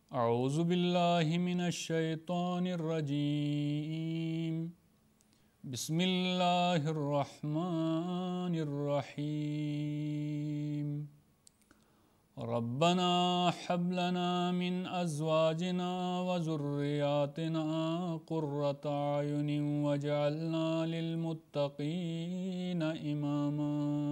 اعوذ باللہ من الشیطان الرجیم بسم اللہ الرحمن الرحیم ربنا حب لنا من ازواجنا وذریاتنا قرۃ اعین واجعلنا للمتقین اماما۔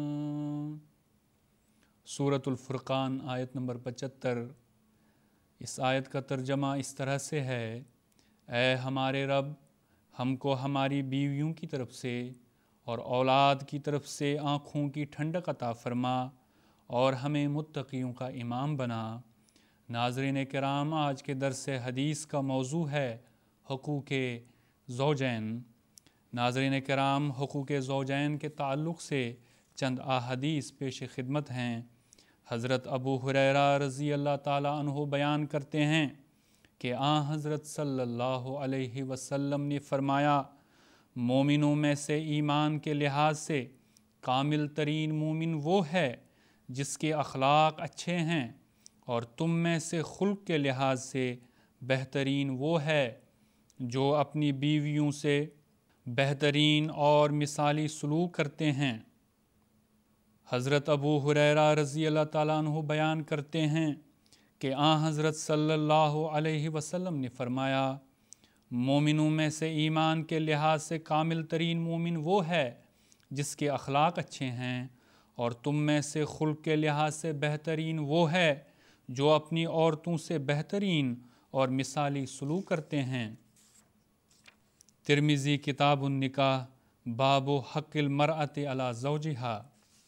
سورۃ الفرقان آیت نمبر 75۔ اس آیت کا ترجمہ اس طرح سے ہے: اے ہمارے رب، ہم کو ہماری بیویوں کی طرف سے اور اولاد کی طرف سے آنکھوں کی ٹھنڈک عطا فرما اور ہمیں متقیوں کا امام بنا۔ ناظرین کرام، آج کے درس حدیث کا موضوع ہے حقوق زوجین۔ ناظرین کرام، حقوق زوجین کے تعلق سے چند احادیث پیش خدمت ہیں۔ حضرت ابو ہریرہ رضی اللہ تعالیٰ عنہ بیان کرتے ہیں کہ حضرت صلی اللہ علیہ وسلم نے فرمایا، مومنوں میں سے ایمان کے لحاظ سے کامل ترین مومن وہ ہے جس کے اخلاق اچھے ہیں، اور تم میں سے خلق کے لحاظ سے بہترین وہ ہے جو اپنی بیویوں سے بہترین اور مثالی سلوک کرتے ہیں۔ حضرت ابو ہریرہ رضی اللہ تعالیٰ عنہ بیان کرتے ہیں کہ حضرت صلی اللہ علیہ وسلم نے فرمایا، مومنوں میں سے ایمان کے لحاظ سے کامل ترین مومن وہ ہے جس کے اخلاق اچھے ہیں، اور تم میں سے خلق کے لحاظ سے بہترین وہ ہے جو اپنی عورتوں سے بہترین اور مثالی سلوک کرتے ہیں۔ ترمذی کتاب النکاح باب حق المرأة علی زوجہا۔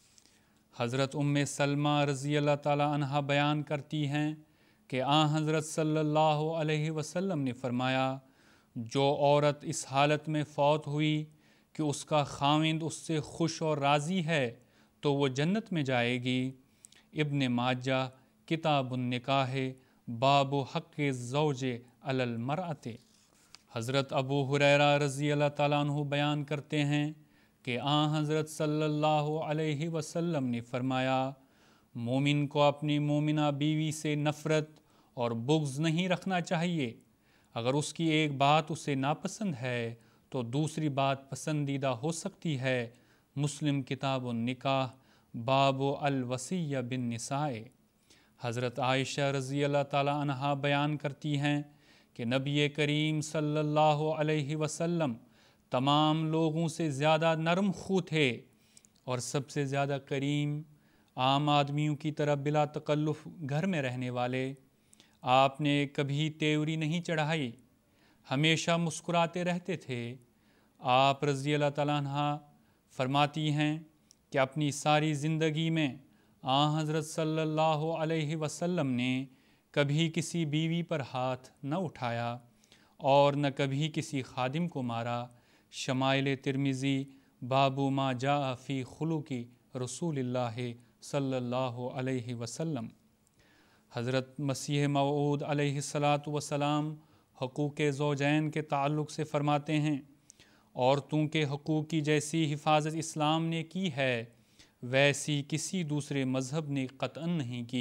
حضرت سلمہ رضی اللہ تعالیٰ عنہ بیان کرتی ہیں کہ حضرت صلی اللہ علیہ وسلم نے فرمایا، جو عورت اس حالت میں فوت ہوئی کہ اس کا خاوند اس سے خوش اور راضی ہے تو وہ جنت میں جائے گی۔ ابن ماجہ کتاب النکاح باب حق الزوج علی المرأة۔ حضرت ابو ہریرہ رضی اللہ تعالیٰ عنہ بیان کرتے ہیں کہ حضرت صلی اللہ علیہ وسلم نے فرمایا، مومن کو اپنی مومنہ بیوی سے نفرت اور بغض نہیں رکھنا چاہیے۔ اگر اس کی ایک بات اسے ناپسند ہے تو دوسری بات پسندیدہ ہو سکتی ہے۔ مسلم کتاب النکاح باب الوصیہ بالنساء۔ حضرت عائشہ رضی اللہ تعالی عنہا بیان کرتی ہیں کہ نبی کریم صلی اللہ علیہ وسلم تمام لوگوں سے زیادہ نرم خو تھے اور سب سے زیادہ کریم، عام آدمیوں کی طرح بلا تکلف گھر میں رہنے والے۔ آپ نے کبھی تیوری نہیں چڑھائی، ہمیشہ مسکراتے رہتے تھے۔ آپ رضی اللہ تعالیٰ عنہ فرماتی ہیں کہ اپنی ساری زندگی میں حضرت صلی اللہ علیہ وسلم نے کبھی کسی بیوی پر ہاتھ نہ اٹھایا اور نہ کبھی کسی خادم کو مارا۔ شمائل ترمذی باب ما جاء فی خلق رسول اللہ صلی اللہ علیہ وسلم۔ حضرت مسیح موعود علیہ السلام حقوق زوجین کے تعلق سے فرماتے ہیں، عورتوں کے حقوق کی جیسی حفاظت اسلام نے کی ہے ویسی کسی دوسرے مذہب نے قطعاً نہیں کی۔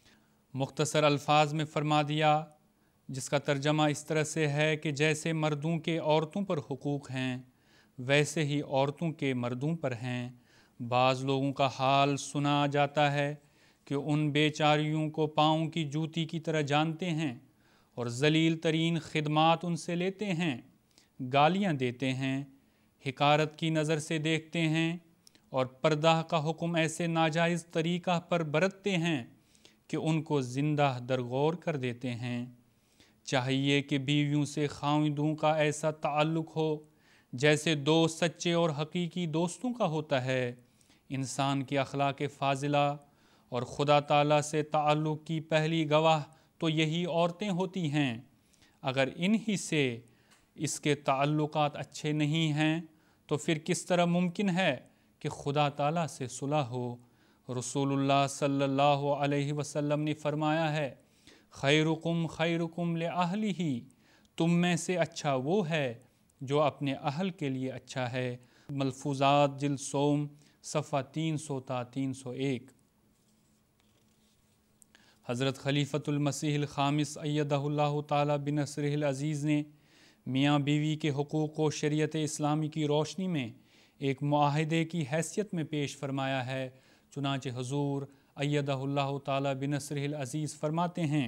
مختصر الفاظ میں فرما دیا، جس کا ترجمہ اس طرح سے ہے کہ جیسے مردوں کے عورتوں پر حقوق ہیں ویسے ہی عورتوں کے مردوں پر ہیں۔ بعض لوگوں کا حال سنا جاتا ہے کہ ان بیچاریوں کو پاؤں کی جوتی کی طرح جانتے ہیں اور ذلیل ترین خدمات ان سے لیتے ہیں، گالیاں دیتے ہیں، حقارت کی نظر سے دیکھتے ہیں اور پردہ کا حکم ایسے ناجائز طریقہ پر برتتے ہیں کہ ان کو زندہ درگور کر دیتے ہیں۔ چاہیے کہ بیویوں سے خاوندوں کا ایسا تعلق ہو جیسے دو سچے اور حقیقی دوستوں کا ہوتا ہے۔ انسان کی اخلاق فاضلہ اور خدا تعالیٰ سے تعلق کی پہلی گواہ تو یہی عورتیں ہوتی ہیں۔ اگر انہی سے اس کے تعلقات اچھے نہیں ہیں تو پھر کس طرح ممکن ہے کہ خدا تعالیٰ سے صلح ہو؟ رسول اللہ صلی اللہ علیہ وسلم نے فرمایا ہے، خیرکم خیرکم لأہلہ، تم میں سے اچھا وہ ہے جو اپنے اہل کے لیے اچھا ہے۔ ملفوظات جلد سوم صفحہ 300 تا 301۔ حضرت خلیفۃ المسیح الخامس ایدہ اللہ تعالی بنصرہ العزیز نے میاں بیوی کے حقوق کو شریعت اسلامی کی روشنی میں ایک معاہدے کی حیثیت میں پیش فرمایا ہے۔ چنانچہ حضور ایدہ اللہ تعالی بنصرہ العزیز فرماتے ہیں،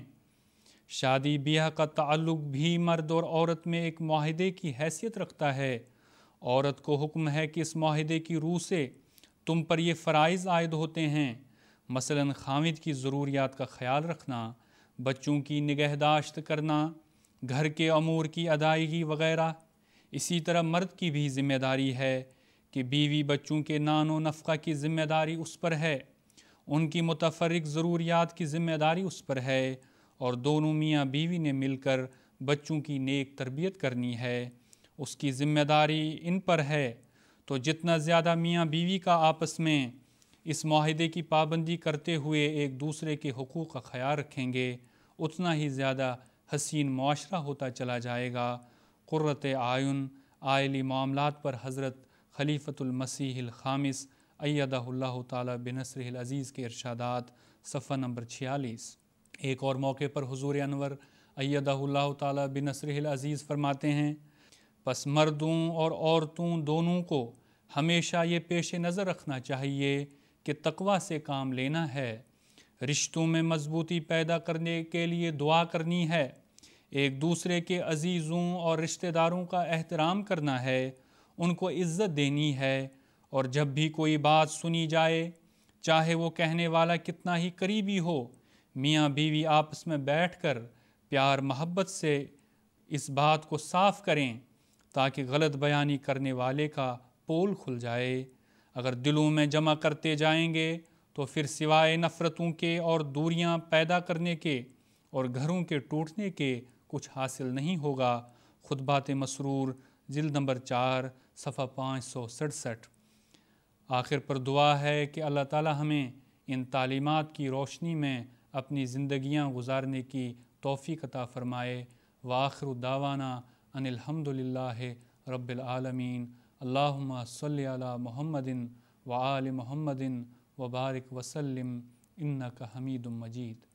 شادی بیاہ کا تعلق بھی مرد اور عورت میں ایک معاہدے کی حیثیت رکھتا ہے۔ عورت کو حکم ہے کہ اس معاہدے کی روح سے تم پر یہ فرائض عائد ہوتے ہیں، مثلاً خاوند کی ضروریات کا خیال رکھنا، بچوں کی نگہداشت کرنا، گھر کے امور کی ادائیگی وغیرہ۔ اسی طرح مرد کی بھی ذمہ داری ہے کہ بیوی بچوں کے نان و نفقہ کی ذمہ داری اس پر ہے، ان کی متفرق ضروریات کی ذمہ داری اس پر ہے، اور دونوں میاں بیوی نے مل کر بچوں کی نیک تربیت کرنی ہے، اس کی ذمہ داری ان پر ہے۔ تو جتنا زیادہ میاں بیوی کا آپس میں اس معاہدے کی پابندی کرتے ہوئے ایک دوسرے کے حقوق کا خیال رکھیں گے، اتنا ہی زیادہ حسین معاشرہ ہوتا چلا جائے گا۔ قرۃ اعین عائلی معاملات پر حضرت خلیفۃ المسیح الخامس ایدہ اللہ تعالی بنصرہ العزیز کے ارشادات، صفحہ نمبر 46۔ ایک اور موقع پر حضور انور ایدہ اللہ تعالی بنصرہ العزیز فرماتے ہیں، پس مردوں اور عورتوں دونوں کو ہمیشہ یہ پیش نظر رکھنا چاہیے کہ تقویٰ سے کام لینا ہے، رشتوں میں مضبوطی پیدا کرنے کے لیے دعا کرنی ہے، ایک دوسرے کے عزیزوں اور رشتہ داروں کا احترام کرنا ہے، ان کو عزت دینی ہے، اور جب بھی کوئی بات سنی جائے، چاہے وہ کہنے والا کتنا ہی قریبی ہو، میاں بیوی آپس میں بیٹھ کر پیار محبت سے اس بات کو صاف کریں تاکہ غلط بیانی کرنے والے کا پول کھل جائے۔ اگر دلوں میں جمع کرتے جائیں گے تو پھر سوائے نفرتوں کے اور دوریاں پیدا کرنے کے اور گھروں کے ٹوٹنے کے کچھ حاصل نہیں ہوگا۔ خطبات مسرور جلد نمبر 4 صفحہ 567۔ آخر پر دعا ہے کہ اللہ تعالی ہمیں ان تعلیمات کی روشنی میں اپنی زندگیاں گزارنے کی توفیق عطا فرمائے۔ وآخر دعوانا ان الحمد للہ رب العالمین۔ اللہم صلی علی محمد وآل محمد وبارک وسلم انک حمید مجید۔